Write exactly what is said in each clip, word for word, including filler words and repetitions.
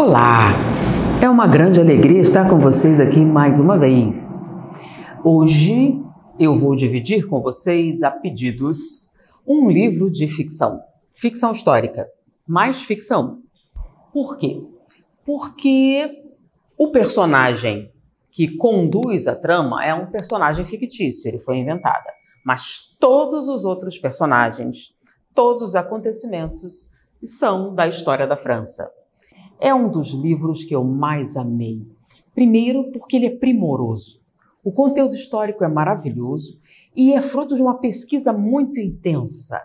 Olá! É uma grande alegria estar com vocês aqui mais uma vez. Hoje eu vou dividir com vocês, a pedidos, um livro de ficção. Ficção histórica, mais ficção. Por quê? Porque o personagem que conduz a trama é um personagem fictício, ele foi inventado. Mas todos os outros personagens, todos os acontecimentos são da história da França. É um dos livros que eu mais amei. Primeiro, porque ele é primoroso. O conteúdo histórico é maravilhoso e é fruto de uma pesquisa muito intensa.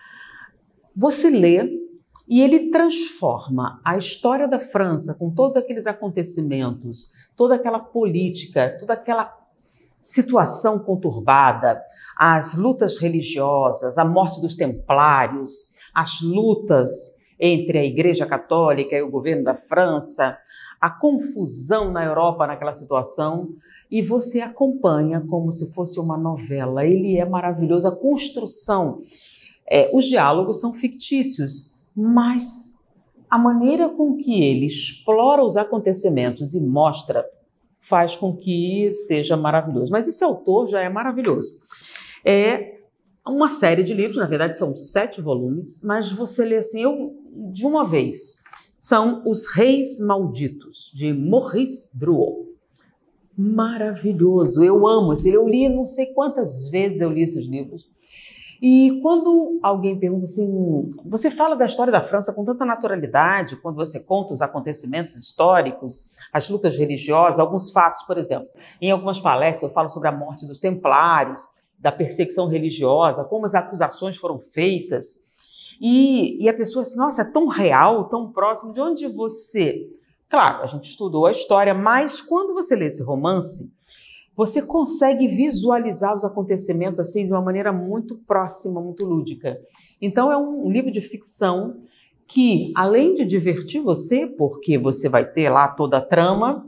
Você lê e ele transforma a história da França com todos aqueles acontecimentos, toda aquela política, toda aquela situação conturbada, as lutas religiosas, a morte dos templários, as lutas entre a Igreja Católica e o governo da França, a confusão na Europa naquela situação, e você acompanha como se fosse uma novela. Ele é maravilhoso, a construção, é, os diálogos são fictícios, mas a maneira com que ele explora os acontecimentos e mostra faz com que seja maravilhoso. Mas esse autor já é maravilhoso. É uma série de livros, na verdade são sete volumes, mas você lê assim, eu, de uma vez. São Os Reis Malditos, de Maurice Druot. Maravilhoso, eu amo esse. Eu li, não sei quantas vezes eu li esses livros. E quando alguém pergunta assim, você fala da história da França com tanta naturalidade, quando você conta os acontecimentos históricos, as lutas religiosas, alguns fatos, por exemplo. Em algumas palestras eu falo sobre a morte dos templários, da perseguição religiosa, como as acusações foram feitas. E, e a pessoa assim, nossa, é tão real, tão próximo, de onde você... Claro, a gente estudou a história, mas quando você lê esse romance, você consegue visualizar os acontecimentos assim de uma maneira muito próxima, muito lúdica. Então é um livro de ficção que, além de divertir você, porque você vai ter lá toda a trama,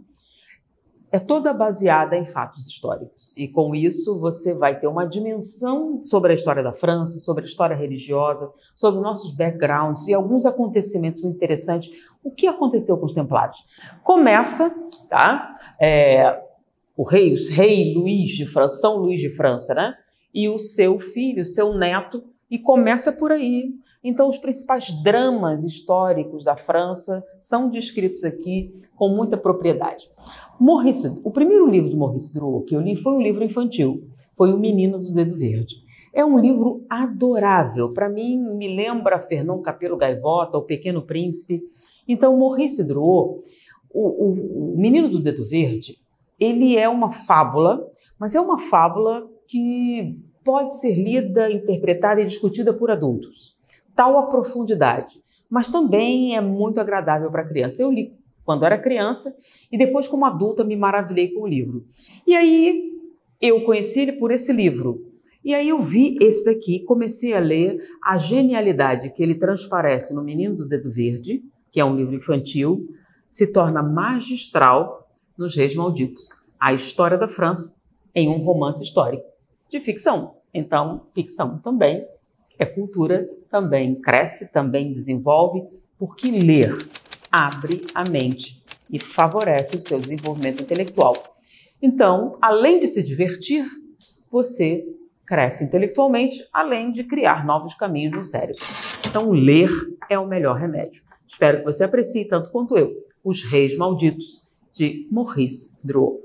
é toda baseada em fatos históricos. E com isso você vai ter uma dimensão sobre a história da França, sobre a história religiosa, sobre nossos backgrounds e alguns acontecimentos muito interessantes. O que aconteceu com os templários? Começa, tá? É, o rei, o rei Luís de França, São Luís de França, né? E o seu filho, o seu neto, e começa por aí. Então, os principais dramas históricos da França são descritos aqui com muita propriedade. Maurice, o primeiro livro de Maurice Druot que eu li foi um livro infantil, foi O Menino do Dedo Verde. É um livro adorável, para mim me lembra Fernão Capelo Gaivota, O Pequeno Príncipe. Então, Maurice Druot, o, o, o Menino do Dedo Verde, ele é uma fábula, mas é uma fábula que pode ser lida, interpretada e discutida por adultos. Tal a profundidade, mas também é muito agradável para criança. Eu li quando era criança e depois, como adulta, me maravilhei com o livro. E aí eu conheci ele por esse livro. E aí eu vi esse daqui, comecei a ler a genialidade que ele transparece no Menino do Dedo Verde, que é um livro infantil, se torna magistral nos Reis Malditos. A história da França em um romance histórico de ficção. Então, ficção também é cultura, também cresce, também desenvolve, porque ler abre a mente e favorece o seu desenvolvimento intelectual. Então, além de se divertir, você cresce intelectualmente, além de criar novos caminhos no cérebro. Então, ler é o melhor remédio. Espero que você aprecie tanto quanto eu. Os Reis Malditos, de Maurice Druot.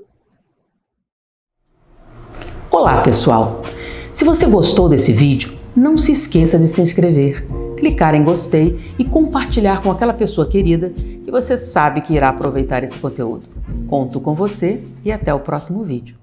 Olá, pessoal! Se você gostou desse vídeo, não se esqueça de se inscrever, clicar em gostei e compartilhar com aquela pessoa querida que você sabe que irá aproveitar esse conteúdo. Conto com você e até o próximo vídeo.